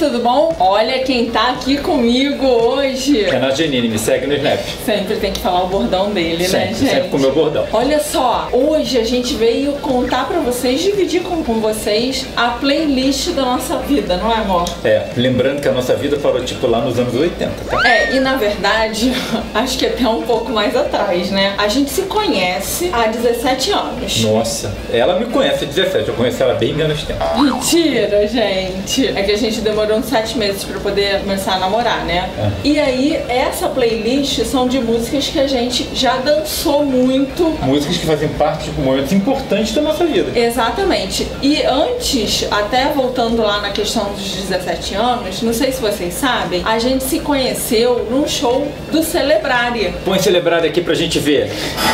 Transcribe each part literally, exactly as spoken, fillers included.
tudo bom? Olha quem tá aqui comigo hoje. Renato Genini, me segue no Snap. Sempre tem que falar o bordão dele, sempre, né, gente? Sempre com o meu bordão. Olha só, hoje a gente veio contar pra vocês, dividir com, com vocês a playlist da nossa vida, não é, amor? É, lembrando que a nossa vida parou tipo lá nos anos oitenta, tá? É, e na verdade, acho que até um pouco mais atrás, né? A gente se conhece há dezessete anos. Nossa, ela me conhece há dezessete, eu conheci ela bem menos tempo. Mentira, gente. É que a gente demorou uns sete meses pra poder começar a namorar, né? É. E aí, essa playlist são de músicas que a gente já dançou muito. Músicas que fazem parte de momentos importantes da nossa vida. Exatamente. E antes, até voltando lá na questão dos dezessete anos, não sei se vocês sabem, a gente se conheceu num show do Celebrare. Põe Celebrare aqui pra gente ver.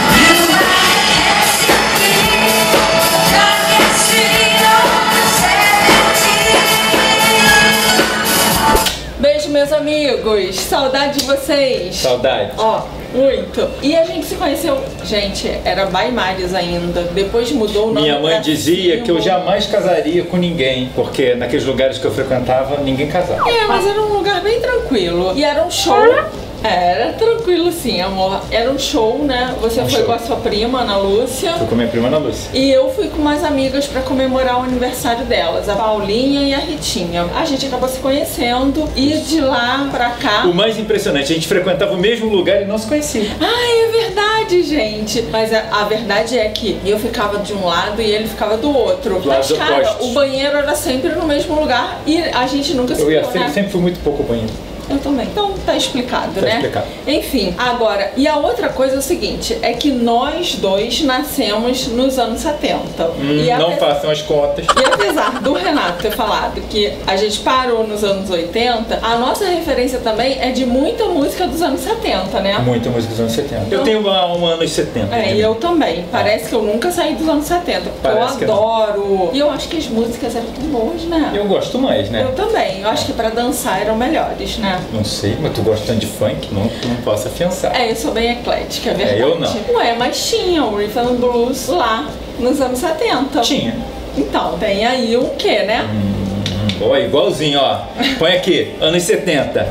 Beijo, meus amigos. Saudade de vocês. Saudade. Ó, muito. E a gente se conheceu, gente, era Baimares ainda. Depois mudou o nome. Minha mãe dizia Cimo. que eu jamais casaria com ninguém, porque naqueles lugares que eu frequentava, ninguém casava. É, mas era um lugar bem tranquilo. E era um show. É, era tranquilo sim, amor. Era um show, né? Você Um foi show. com a sua prima, Ana Lúcia. Fui com minha prima Ana Lúcia. E eu fui com umas amigas pra comemorar o aniversário delas, a Paulinha e a Ritinha. A gente acabou se conhecendo e de lá pra cá... O mais impressionante, a gente frequentava o mesmo lugar e não se conhecia. Ai, é verdade, gente. Mas a, a verdade é que eu ficava de um lado e ele ficava do outro. Do Mas, lado cara, oposto. o banheiro era sempre no mesmo lugar e a gente nunca se Eu ia viu, sempre, né? sempre fui muito pouco ao banheiro. Eu também. Então tá explicado, Tá né? explicado. Enfim, agora, e a outra coisa é o seguinte, é que nós dois nascemos nos anos setenta. Hum, e não ape- façam as contas. E apesar do Renato ter falado que a gente parou nos anos oitenta, a nossa referência também é de muita música dos anos setenta, né? Muita música dos anos setenta. Eu tenho uma, uma anos setenta. É, de e mim. eu também. Parece que eu nunca saí dos anos setenta, porque Parece que eu não. adoro. E eu acho que as músicas eram tão boas, né? Eu gosto mais, né? Eu também. Eu acho que pra dançar eram melhores, né? Não sei, mas tu gosta tanto de funk, não, tu não posso afiançar. É, eu sou bem eclética, é verdade. É, eu não. Ué, mas tinha o Rhythm and Blues lá nos anos setenta. Tinha. Então, tem aí um quê, né? Ó, igualzinho, ó. Põe aqui, anos setenta.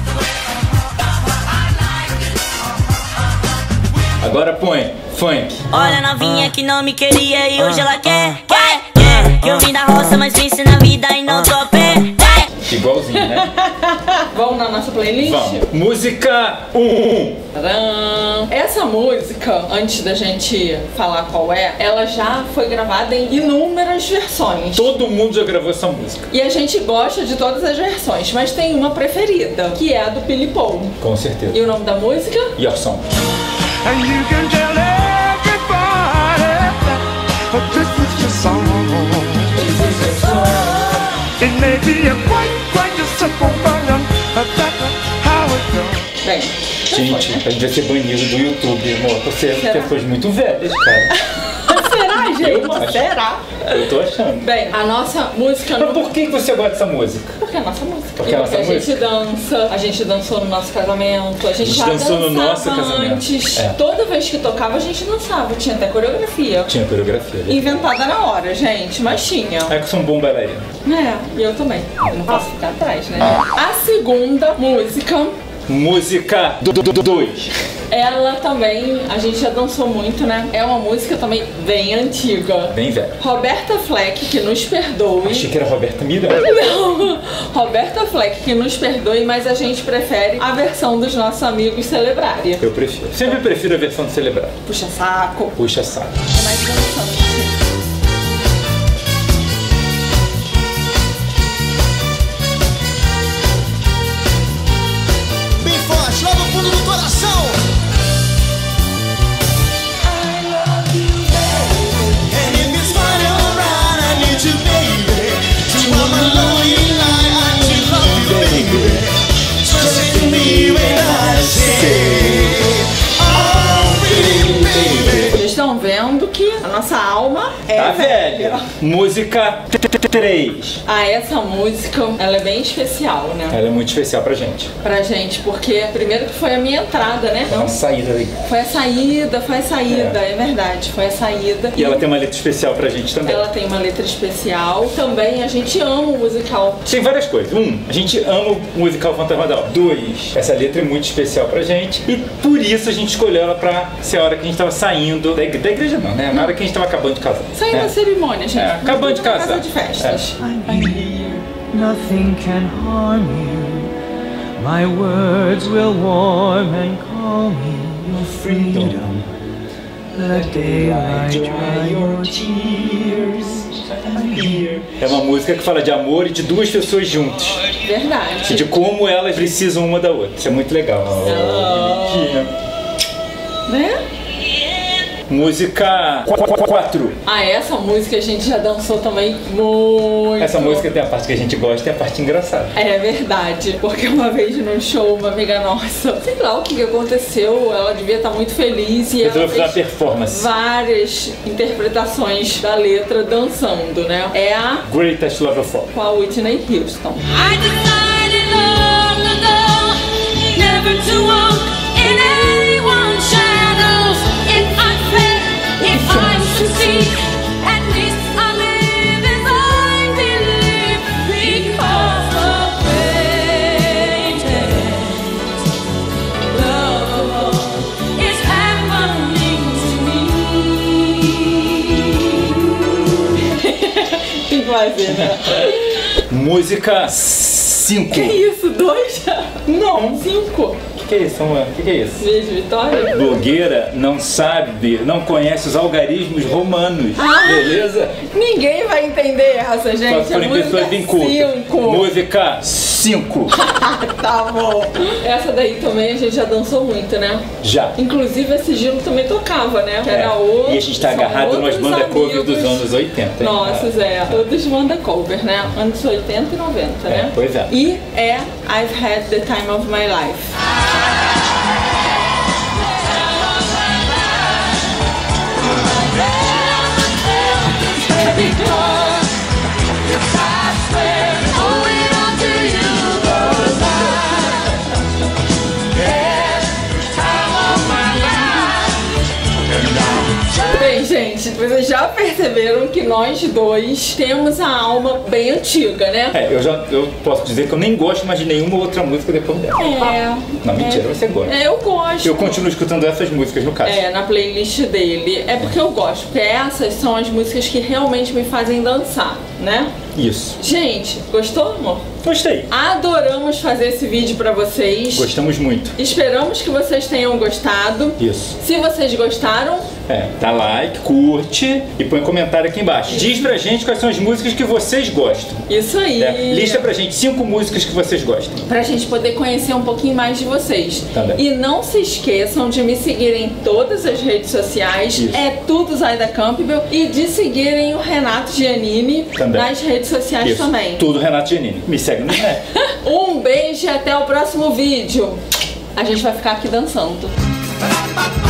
Agora põe funk. Olha a novinha que não me queria e hoje ela quer, quer, quer. Que eu vim da roça, mas venci na vida e não tô a pé. Igualzinho, né? Vamos na nossa playlist? Vamos. Música um. Tadã! Essa música, antes da gente falar qual é, ela já foi gravada em inúmeras versões. Todo mundo já gravou essa música. E a gente gosta de todas as versões, mas tem uma preferida, que é a do Billy Paul. Com certeza. E o nome da música? Your Song. And you can tell everybody that this is your song. It may be a quite, quite a simple version, but that's how it goes. Bem, Gente, a gente vai ser banido do YouTube, amor. Você é Será? pessoas muito velhas, cara. será, Eu gente? acho. Será? Eu tô achando. Bem, a nossa música... Mas no- por que que você gosta dessa música? Porque é a nossa música. Porque é a nossa a gente música. dança, a gente dançou no nosso casamento, a gente, A gente já dançou no dançava nosso casamento. antes. É. Toda vez que tocava, a gente dançava. Tinha até coreografia. Tinha coreografia. né? Inventada na hora, gente, mas tinha. É que eu sou um bom bailarino. É, e eu também. Eu não posso ficar atrás, né? Ah. A segunda música, Música dois. ela também, a gente já dançou muito, né? É uma música também bem antiga. Bem velho. Roberta Fleck, que nos perdoe. Achei que era Roberta Miranda. Não, Roberta Fleck, que nos perdoe, mas a gente prefere a versão dos nossos amigos Celebrare. Eu prefiro. Sempre prefiro a versão de Celebrar. Puxa saco. Puxa saco. É mais dançante. Bem forte, lá no fundo do coração. And if it's running around, I need you, baby. To all my lonely night, I need love you, baby. Trust in me when I say, oh, baby, baby. Vocês estão vendo que a nossa alma é Tá velha. velha. Música três. Ah, essa música, ela é bem especial, né? Ela é muito especial pra gente. Pra gente, porque primeiro que foi a minha entrada, né? É uma saída daí. Foi a saída, foi a saída, é, é verdade, foi a saída. E ela tem uma letra especial pra gente também. Ela tem uma letra especial. Também a gente ama o musical. Tem várias coisas. Um, a gente ama o musical Fantasma da Ópera. Dois, essa letra é muito especial pra gente. E por isso a gente escolheu ela pra ser a hora que a gente tava saindo da igreja, da igreja não, né? Na hora que a gente tava acabando de casar. Saindo né? da cerimônia, gente. É, acabando de Uma casar. casa de festas. I'm here, nothing can harm you. My words will warm and calm you. Your freedom, let daylight dry your tears. I'm here. É uma música que fala de amor e de duas pessoas juntas. E Verdade. de como elas precisam uma da outra. Isso é muito legal. Bonitinha. Né? Música quatro. Ah, essa música a gente já dançou também muito. Essa música tem a parte que a gente gosta e a parte engraçada. É verdade, porque uma vez num show, uma amiga nossa, sei lá o que que aconteceu, ela devia estar muito feliz e Resolveu ela fazer uma fez performance. várias interpretações da letra dançando, né? É a Greatest Love of All. com a Whitney Houston. I decided long ago never to walk in anyone's shadows. If I fail, if I succeed, at least I live as I believe, because the greatest love of all is happening to me. Tem que fazer, né? Música cinco. Que isso? Dois? Não. Cinco? O que, que é isso, amor? O que, que é isso? Beijo, Vitória? Blogueira não sabe, não conhece os algarismos romanos. Ah. Beleza? Ninguém vai entender essa, gente. Só se forem é música pessoas incultas. cinco. Música cinco. Tá bom. Essa daí também a gente já dançou muito, né? Já. Inclusive esse Gilo também tocava, né? Que era É. outro. E a gente tá são agarrado nas outros bandas cover dos amigos anos oitenta. hein? Nossos, é. Todos banda cover, né? Anos oitenta e noventa, né? pois é. E é I've Had the Time of My Life. Bem, gente, vocês já perceberam que nós dois temos a alma bem antiga, né? É, eu já eu posso dizer que eu nem gosto mais de nenhuma outra música depois dela. É. Não, mentira, você gosta. É, eu gosto. Eu continuo escutando essas músicas no caso. É, na playlist dele. É porque eu gosto, porque essas são as músicas que realmente me fazem dançar, né? Isso. Gente, gostou, amor? Gostei. Adoramos fazer esse vídeo pra vocês. Gostamos muito. Esperamos que vocês tenham gostado. Isso. Se vocês gostaram, É, dá like, curte e põe comentário aqui embaixo. Diz pra gente quais são as músicas que vocês gostam. isso aí. Né? Lista pra gente cinco músicas que vocês gostam. Pra gente poder conhecer um pouquinho mais de vocês. Também. E não se esqueçam de me seguirem em todas as redes sociais. Isso. É tudo Zaida Campbell. E de seguirem o Renato Giannini Também. nas redes sociais Isso. também. Tudo Renato Giannini. Me segue no é. Um beijo e até o próximo vídeo. A gente vai ficar aqui dançando. Ba-da-ba-ba.